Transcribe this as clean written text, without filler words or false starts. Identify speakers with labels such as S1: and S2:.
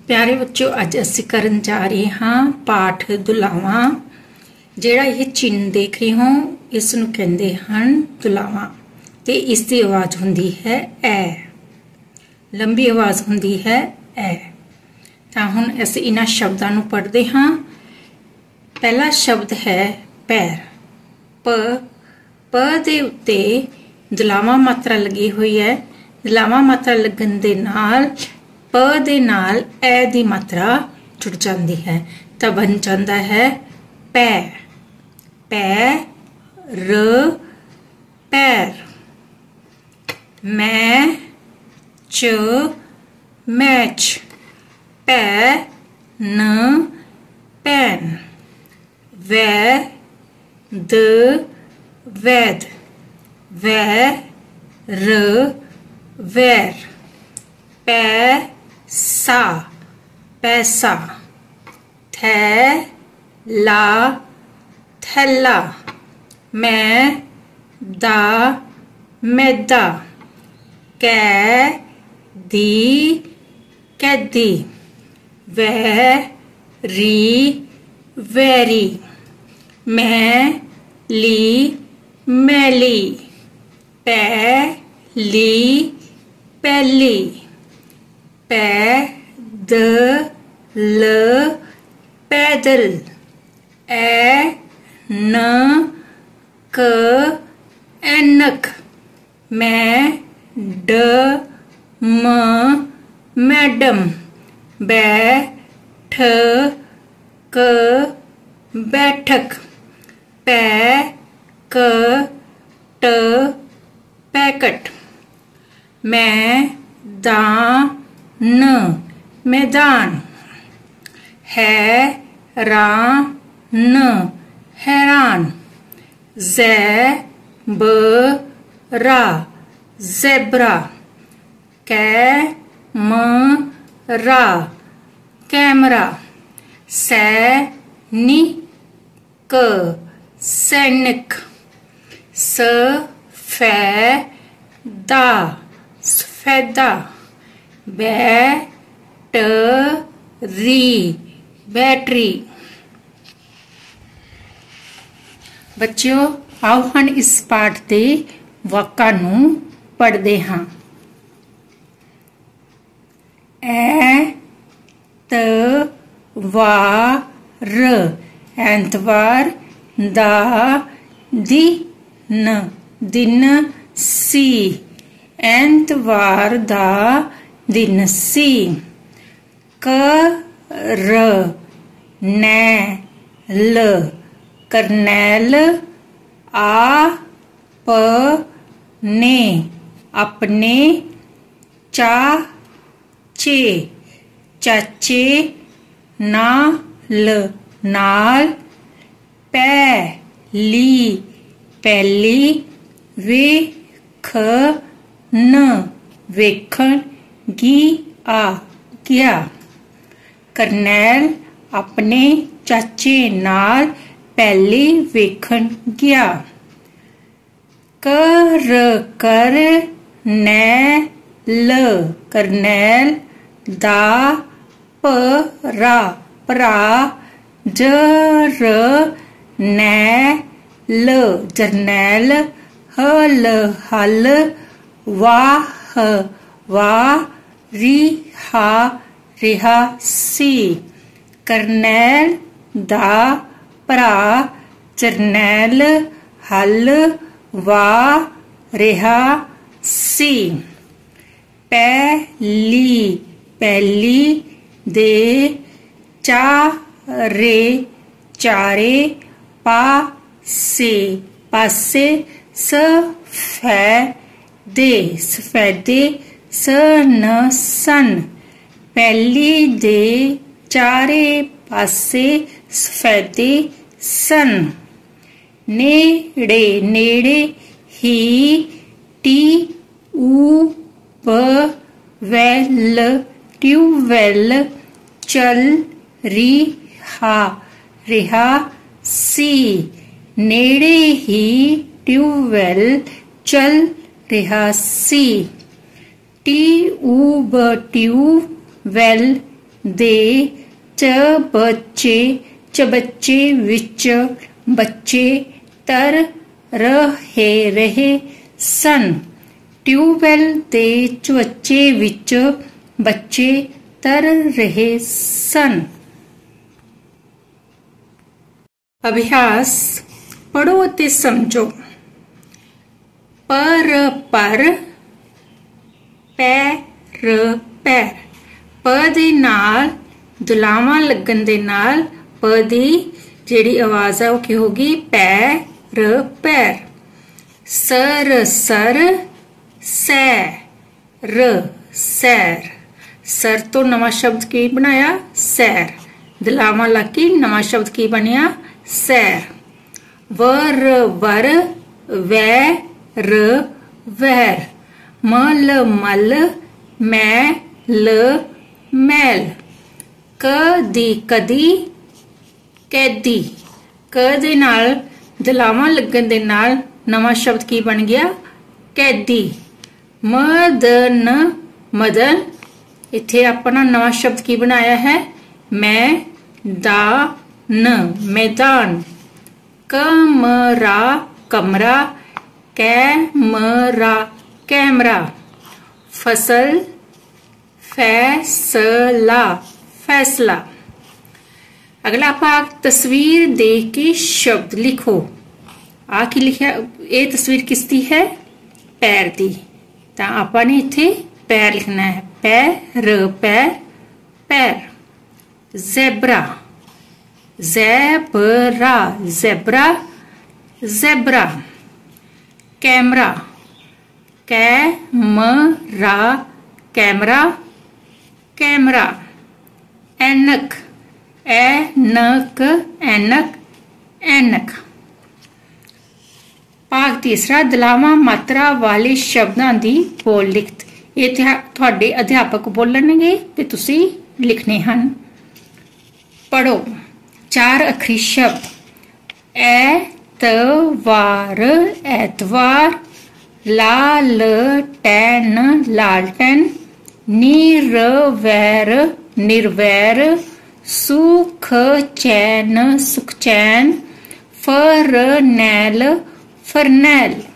S1: प्यारे बच्चों, अज असी करन जा रहे हाँ पाठ दुलावा। जिहड़ा ये चिन्ह देख रहे हो इस नूं कहंदे हन दुलावा ते इसकी आवाज़ हुंदी है ए, लंबी आवाज़ हुंदी है ए। तां हुण असीं इन्हां शब्दां नूं पढ़दे हाँ। पहला शब्द है पैर। प दे उत्ते दुलावा मात्रा लगी हुई है। दुलावा मात्रा लगन दे नाल प दे नाल ए दी मात्रा जुड़ जाती है, तो बन जाता है पै। पैर, पैर। Match, match. Pen, pen. वैद, वैद। वैर, वैर। पैसा, पैसा। थैला, थैला। मैदा, मैदा। कैदी, कैदी। वैरी, वैरी। मैली, मैली। पैली, पैली। पैदल, पैदल। ऐनक, ऐनक। Madam, madam. बैठक, बैठक। Packet, packet. मैदान, मैदान। हैरान, हैरान। Zebra, zebra. Camera, camera. सैनिक, सैनिक। सफेदा, सफेदा। Battery, battery. बच्चों, आओ हम इस पाठ के वाकां नूं पढ़दे हां। ऐतवार, ऐतवार। दा दिन, दिन सी। ऐतवार दा दिन सी। करनैल, करनैल। आपने, अपने। चाचे, चाचे। नाल, नाल। पैली, पैली। वेखन, वेखन। गिया, गया। करनैल अपने चाचे नाल पैली वेखन गया। करनैल, करनैल। दा भरा, भरा। जरनैल, जरनैल। हल, हल। वाह, वाह। रिहा, रिहा सी। करनैल दा भरा जरनैल हल वाह रिहा सी। पैली, पैली। दे चारे, चारे। पासे, पासे। सफेदे, सफेदे। सन, सन। पैली दे चारे पासे सफेदे सन। नेड़े, नेड़े। ही, टी, वेल, ट्यूबवेल। चल, रिहा, रिहा सी। नेड़े ही ट्यूबवेल चल रिहा सी। ट्यूबवेल ਦੇ ਚਬੱਚੇ ਚਬੱਚੇ ਵਿੱਚ ਬੱਚੇ ਤਰ ਰਹੇ ਸਨ। ਟਿਊਬਵੈੱਲ ਦੇ ਚਵੱਚੇ ਵਿੱਚ ਬੱਚੇ ਤਰ ਰਹੇ ਸਨ। ਅਭਿਆਸ ਪੜ੍ਹੋ ਅਤੇ ਸਮਝੋ। ਪਰ ਪੈਰ ਪੈਰ ਪ ਦੇ ਨਾਲ ਦੁਲਾਵਾਂ ਲੱਗਣ ਦੇ ਨਾਲ ਪ ਦੀ ਜਿਹੜੀ ਆਵਾਜ਼ ਆ ਉਹ ਕੀ ਹੋਗੀ? ਪੈਰ ਪੈਰ। ਸਰ ਸਰ ਸੈਰ ਸੈਰ। ਸਰ ਤੋਂ ਨਵਾਂ ਸ਼ਬਦ ਕੀ ਬਣਾਇਆ? ਸੈਰ। ਦੁਲਾਵਾਂ ਲੱਗ ਕੇ ਨਵਾਂ ਸ਼ਬਦ ਕੀ ਬਣਿਆ? ਸੈਰ। ਵਰ ਵਰ ਵੈਰ ਵੈਰ। ਮਲ ਮਲ ਮੈਲ ਮੈਲ। ਕਦੀ ਕਦੀ ਕੈਦੀ। ਕ ਦੇ ਨਾਲ ਦੁਲਾਵਾਂ ਲੱਗਣ ਦੇ ਨਾਲ ਨਵਾਂ ਸ਼ਬਦ ਕੀ ਬਣ ਗਿਆ? ਕੈਦੀ। ਮਦਨ ਮਦਨ। ਇੱਥੇ ਆਪਣਾ ਨਵਾਂ ਸ਼ਬਦ ਕੀ ਬਣਾਇਆ ਹੈ? ਮੈਦਾਨ ਮੈਦਾਨ। ਕਮਰਾ ਕਮਰਾ ਕੈਮਰਾ ਕੈਮਰਾ। ਫਸਲ ਫੈਸਲਾ ਫੈਸਲਾ। ਅਗਲਾ ਭਾਗ ਤਸਵੀਰ ਦੇਖ ਕੇ ਸ਼ਬਦ ਲਿਖੋ। ਆ ਕੀ ਲਿਖਿਆ? ਇਹ ਤਸਵੀਰ ਕਿਸ ਦੀ ਹੈ? ਪੈਰ ਦੀ। ਤਾਂ ਆਪਾਂ ਨੇ ਇੱਥੇ ਪੈਰ ਲਿਖਣਾ ਹੈ। ਪੈਰ ਪੈਰ ਪੈਰ। Zebra zebra zebra zebra. Camera camera camera camera. ਐਨਕ ਐਨਕ ਐਨਕ ਐਨਕ। ਭਾਗ ਤੀਸਰਾ ਦੁਲਾਵਾਂ ਮਾਤਰਾ ਵਾਲੇ ਸ਼ਬਦਾਂ ਦੀ ਬੋਲ ਲਿਖਤ। ਇਹ ਤੁਹਾਡੇ ਅਧਿਆਪਕ ਬੋਲਣਗੇ ਤੇ ਤੁਸੀਂ ਲਿਖਣੇ ਹਨ। ਪੜੋ। 4 ਅੱਖਰੀ ਸ਼ਬਦ। ਐਤਵਾਰ ਐਤਵਾਰ। ਲਾਲਟੈਨ ਲਾਲਟੈਨ। ਨਿਰਵੈਰ ਨਿਰਵੈਰ। ਸੁਖਚੈਨ ਸੁਖਚੈਨ। ਫਰਨੈਲ ਫਰਨੈਲ।